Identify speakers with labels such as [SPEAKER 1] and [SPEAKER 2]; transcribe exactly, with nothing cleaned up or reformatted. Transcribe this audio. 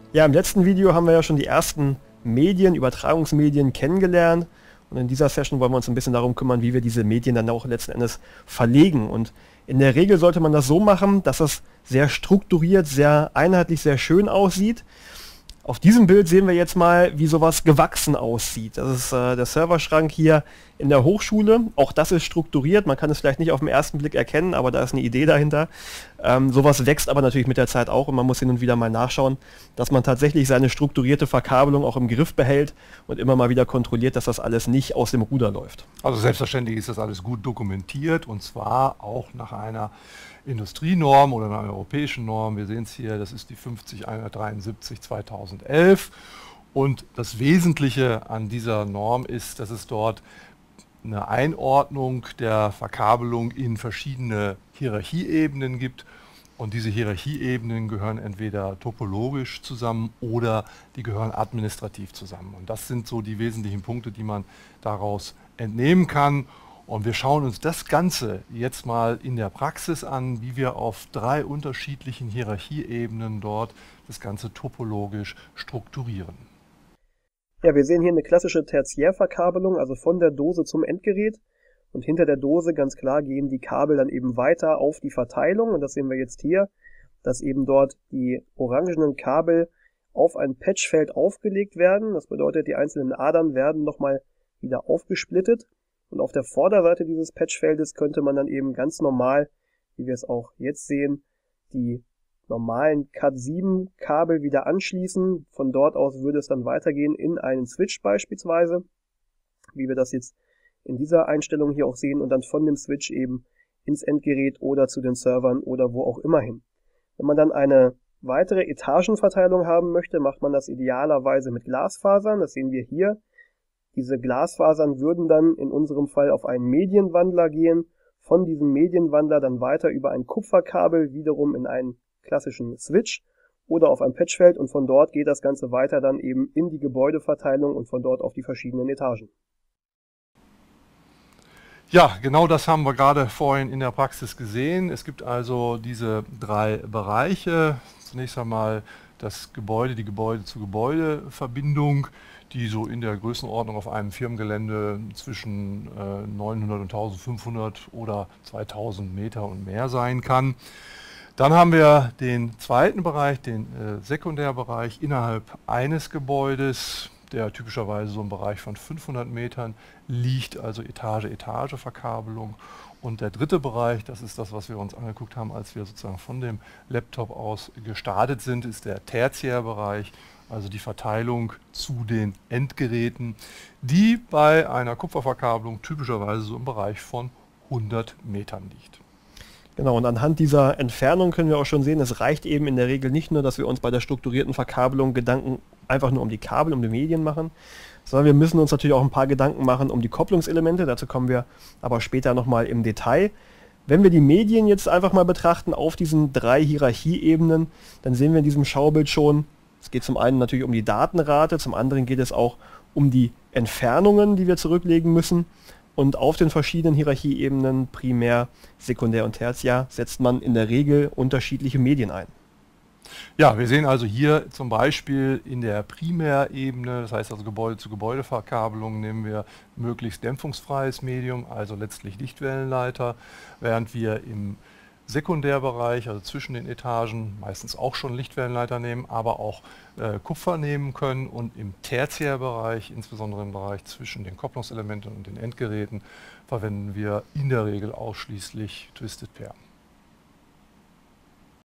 [SPEAKER 1] Ja, im letzten Video haben wir ja schon die ersten Medien, Übertragungsmedien kennengelernt. Und in dieser Session wollen wir uns ein bisschen darum kümmern, wie wir diese Medien dann auch letzten Endes verlegen. Und in der Regel sollte man das so machen, dass das sehr strukturiert, sehr einheitlich, sehr schön aussieht. Auf diesem Bild sehen wir jetzt mal, wie sowas gewachsen aussieht. Das ist äh, der Serverschrank hier in der Hochschule. Auch das ist strukturiert. Man kann es vielleicht nicht auf den ersten Blick erkennen, aber da ist eine Idee dahinter. Ähm, sowas wächst aber natürlich mit der Zeit auch und man muss hin und wieder mal nachschauen, dass man tatsächlich seine strukturierte Verkabelung auch im Griff behält und immer mal wieder kontrolliert, dass das alles nicht aus dem Ruder läuft.
[SPEAKER 2] Also selbstverständlich ist das alles gut dokumentiert und zwar auch nach einer Industrienorm oder einer europäischen Norm. Wir sehen es hier, das ist die fünfzig hundertdreiundsiebzig zweitausendelf und das Wesentliche an dieser Norm ist, dass es dort eine Einordnung der Verkabelung in verschiedene Hierarchieebenen gibt und diese Hierarchieebenen gehören entweder topologisch zusammen oder die gehören administrativ zusammen und das sind so die wesentlichen Punkte, die man daraus entnehmen kann. Und wir schauen uns das Ganze jetzt mal in der Praxis an, wie wir auf drei unterschiedlichen Hierarchieebenen dort das Ganze topologisch strukturieren.
[SPEAKER 1] Ja, wir sehen hier eine klassische Tertiärverkabelung, also von der Dose zum Endgerät. Und hinter der Dose ganz klar gehen die Kabel dann eben weiter auf die Verteilung. Und das sehen wir jetzt hier, dass eben dort die orangenen Kabel auf ein Patchfeld aufgelegt werden. Das bedeutet, die einzelnen Adern werden nochmal wieder aufgesplittet. Und auf der Vorderseite dieses Patchfeldes könnte man dann eben ganz normal, wie wir es auch jetzt sehen, die normalen Cat sieben Kabel wieder anschließen. Von dort aus würde es dann weitergehen in einen Switch beispielsweise, wie wir das jetzt in dieser Einstellung hier auch sehen, und dann von dem Switch eben ins Endgerät oder zu den Servern oder wo auch immer hin. Wenn man dann eine weitere Etagenverteilung haben möchte, macht man das idealerweise mit Glasfasern. Das sehen wir hier. Diese Glasfasern würden dann in unserem Fall auf einen Medienwandler gehen, von diesem Medienwandler dann weiter über ein Kupferkabel wiederum in einen klassischen Switch oder auf ein Patchfeld und von dort geht das Ganze weiter dann eben in die Gebäudeverteilung und von dort auf die verschiedenen Etagen.
[SPEAKER 2] Ja, genau das haben wir gerade vorhin in der Praxis gesehen. Es gibt also diese drei Bereiche. Zunächst einmal das Gebäude, die Gebäude-zu-Gebäude-Verbindung, die so in der Größenordnung auf einem Firmengelände zwischen äh, neunhundert und eintausendfünfhundert oder zweitausend Meter und mehr sein kann. Dann haben wir den zweiten Bereich, den äh, Sekundärbereich innerhalb eines Gebäudes, der typischerweise so im Bereich von fünfhundert Metern liegt, also Etage-Etage-Verkabelung. Und der dritte Bereich, das ist das, was wir uns angeguckt haben, als wir sozusagen von dem Laptop aus gestartet sind, ist der Tertiärbereich, also die Verteilung zu den Endgeräten, die bei einer Kupferverkabelung typischerweise so im Bereich von hundert Metern liegt.
[SPEAKER 1] Genau, und anhand dieser Entfernung können wir auch schon sehen, es reicht eben in der Regel nicht nur, dass wir uns bei der strukturierten Verkabelung Gedanken einfach nur um die Kabel, um die Medien machen, sondern wir müssen uns natürlich auch ein paar Gedanken machen um die Kopplungselemente, dazu kommen wir aber später nochmal im Detail. Wenn wir die Medien jetzt einfach mal betrachten auf diesen drei Hierarchieebenen, dann sehen wir in diesem Schaubild schon, es geht zum einen natürlich um die Datenrate, zum anderen geht es auch um die Entfernungen, die wir zurücklegen müssen. Und auf den verschiedenen Hierarchieebenen, Primär, Sekundär und Tertiär, setzt man in der Regel unterschiedliche Medien ein.
[SPEAKER 2] Ja, wir sehen also hier zum Beispiel in der Primärebene, das heißt also Gebäude-zu-Gebäude-Verkabelung, nehmen wir möglichst dämpfungsfreies Medium, also letztlich Lichtwellenleiter, während wir im Sekundärbereich, also zwischen den Etagen, meistens auch schon Lichtwellenleiter nehmen, aber auch äh, Kupfer nehmen können und im Tertiärbereich, insbesondere im Bereich zwischen den Kopplungselementen und den Endgeräten, verwenden wir in der Regel ausschließlich Twisted Pair.